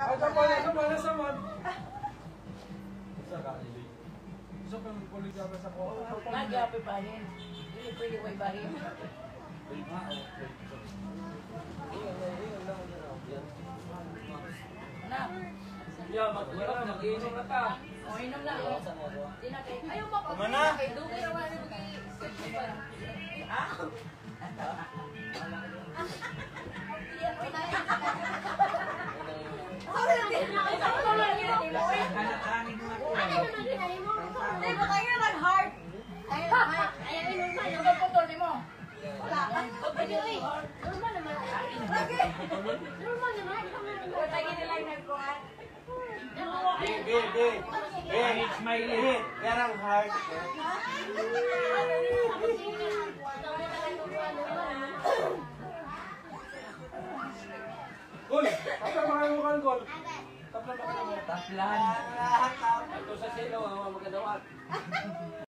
Ay, kapala sa man. Isa ka, Ili. Isa pa yung kulig ka sa ko. Nagyapi pa rin. Hindi pwede ko ibahin. Na. Yeah, mag-inom na ta. O, inom na. Ayaw mo pa. Kumana? Dugay naman yung mag-i-set. Ha? Yan, pinay. Hindi ba kayo nag-heart? Ayan, inom na. Yung pagputol mo. Wala. Normal naman. Normal naman. Lagi nila yung nag-kuhan. It's my limit. Yarang heart. Gol! Tapos mga mukhang gol. Taplan. Taplan. Ito sa silo, magkadawat.